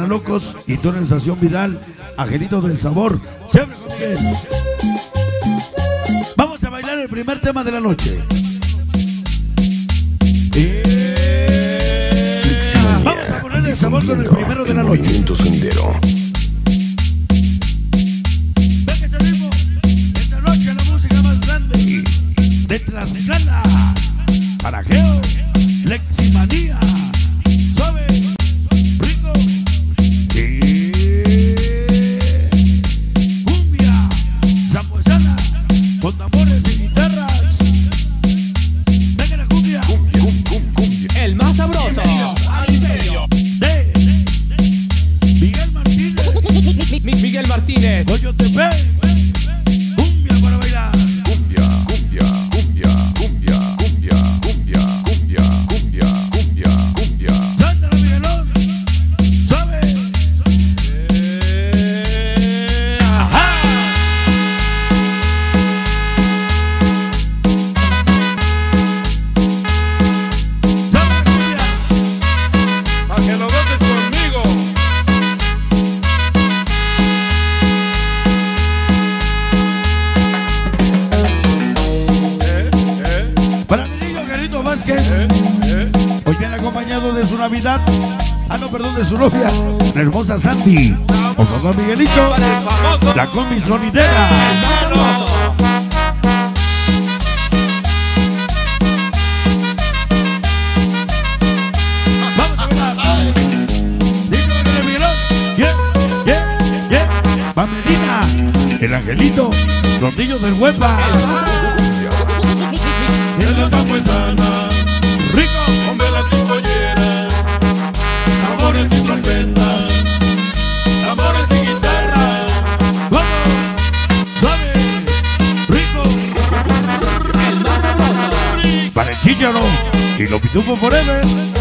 Locos y tú en Estación Vidal, Angelito del Sabor. Siempre con él. Vamos a bailar el primer tema de la noche. Vamos a ponerle el sabor con el primero de la noche. Ve que salimos esta noche la música más grande de Tlaxcala. Parajeo, Leximanía. Suave, rico. Cumbia, zambuesana, con tambores y guitarras. Venga la cumbia. Cumbia. El más sabroso. Al imperio. De Miguel Martínez. Miguel Martínez. Coyotepec. Cumbia para bailar. Cumbia, cumbia, cumbia, cumbia, cumbia, cumbia, cumbia, cumbia, cumbia, cumbia. Sántala, Miguelón. Suave. Ajá. Suave la cumbia. Pa' que lo goces conmigo. Para mi niño Carito Vázquez, hoy viene acompañado de su Navidad, no, perdón, de su novia, la hermosa Sandy, o papá Miguelito, la combi sonidera. El más sabroso. Vamos a bailar. Dígame, Miguelón. Va Medina, el Angelito, los niños del Huepa. En la zambuesana, Rico, hombre la tripollera, tambores y trompetas, tambores y guitarra. vamos, suave, rico. El más sabroso. Para el Chícharo y los Pitufos Forever.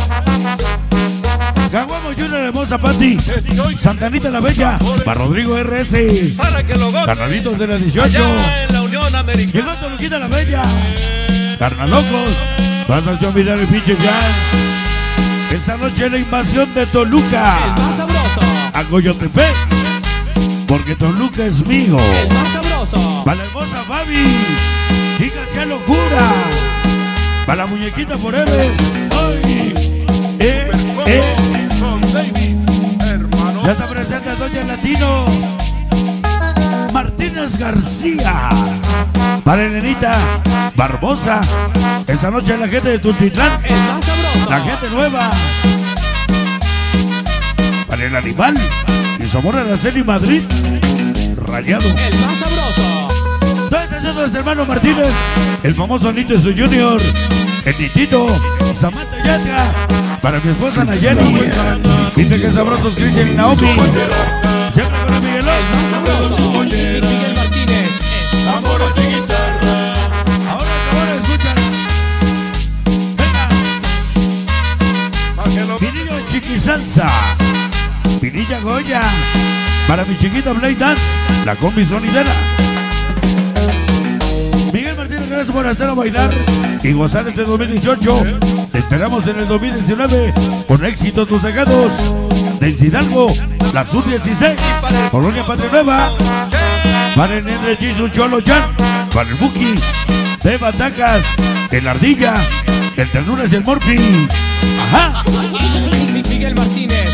Caguamo Junior, hermosa Pati, Santanita la Bella, para Rodrigo RS, Para que lo goces Carnalitos de la 18, allá en la Unión Americana. llegó Toluquita la Bella, Carnalocos, Transacción Vidal y pinche ya. Esta noche la invasión de Toluca El más sabroso. a Coyotepec, porque Toluca es mío. El más sabroso. Para la hermosa Fabi, chicas, qué locura. Para la muñequita Forever. ¡Ay! Con Davis, hermano. Ya se presenta Doña Latino Martínez García. Para Elenita Barbosa. Esta noche la gente de Tultitlán, El más sabroso. la gente nueva. Para el animal y su amor a la Celi Madrid. Rayado. El más sabroso. Toda esta gente de los hermanos Martínez, el famoso Nito y su Junior, el Titito, Samantha Yatra, para mi esposa Nayeli, dice que sabrosos Cristian y Naomi, siempre con el Miguelón. El más sabroso. Miguel Martínez. Tambores y guitarra. Ahora escuchan. Venga, Pa' que lo Pinillo Chiquisalsa, Pinilla Goya, para mi chiquita Blade Dance, la combi sonidera. Miguel Martínez, gracias por hacerlo bailar y gozar este 2018. Te esperamos en el 2019 con éxito tus sacados del Hidalgo, la Sub-16, Colonia Patria Nueva, para el Nene Jesus Cholo Chan, para el Buki, de Batacas, el Ardilla, el Ternuras y el Morphy. Ajá. Miguel Martínez.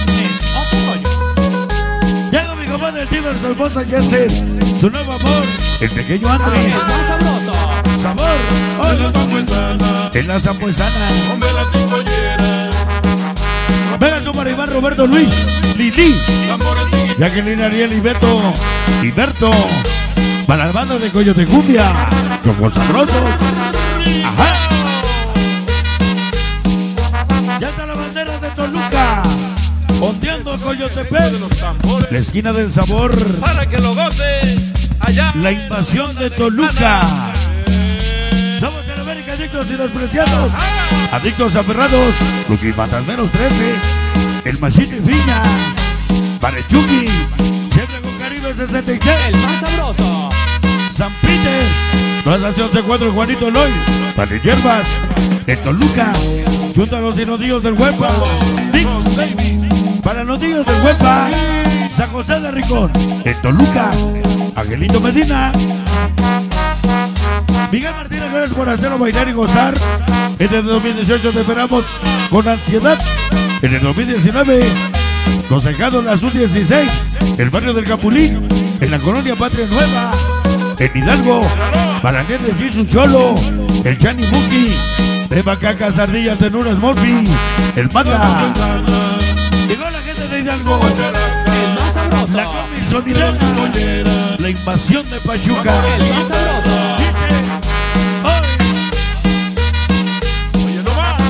Llega mi compadre el Tiber, su esposa Jesser, su nuevo amor, el pequeño André. El más sabroso. Sabor, en la zambuesana, en la zambuesana. hombre la tripollera, Venga su para Iván Roberto Luis, Lili, tambores y guitarra. Jacqueline Ariel y Beto, y Berto, para la banda de Coyote Cumbia, como sabrosos. Ajá. Ya está la bandera de Toluca, ondeando Coyotepec, De los tambores. la esquina del sabor, Para que lo goces allá. la invasión de Toluca. Somos en América, adictos y despreciados, adictos aferrados, los que matan menos 13, el Machito y Viña, para el Chucky, siempre con Caribe 66, El más sabroso. San Peter, Plaza C4, Juanito Eloy, para el Hierbas, en Toluca, junto a los sinodíos del Huepa, Dix, Para los niños del Huepa, San José de Ricón, en Toluca, Angelito Medina. Miguel Martínez, gracias por hacerlo bailar y gozar. En el 2018 te esperamos con ansiedad. En el 2019 nos dejamos la Sub-16, el barrio del Capulín, en la colonia Patria Nueva, en Hidalgo, para Daniel de Jesús Cholo, el Chani Muki, de Macacas, Ardillas, Tenuras, Morphy, el Mata. Llegó la gente de Hidalgo, El más sabroso. la comisonidad, la invasión de Pachuca. El más sabroso. Dice, ¡ay! Oye, no va.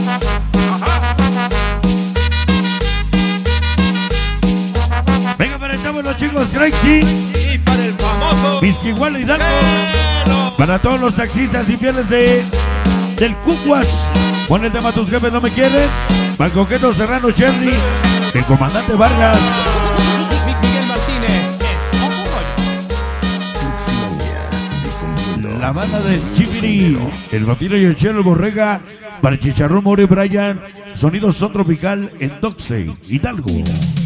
Venga, para el chavo, los chicos Crazy, Y para el famoso Vizquiguala Hidalgo, Pelo. para todos los taxistas y fieles del Cucuas, con el tema Tus Jefes No Me Quieren, para el Coqueto Serrano Cherry, el comandante Vargas, Miguel Martínez. Es Ojo Rollo. la banda del Chipiri, el Botino y el Chelo Borrega, para el Chicharrón More Brian, sonido son tropical en Doxey, Hidalgo.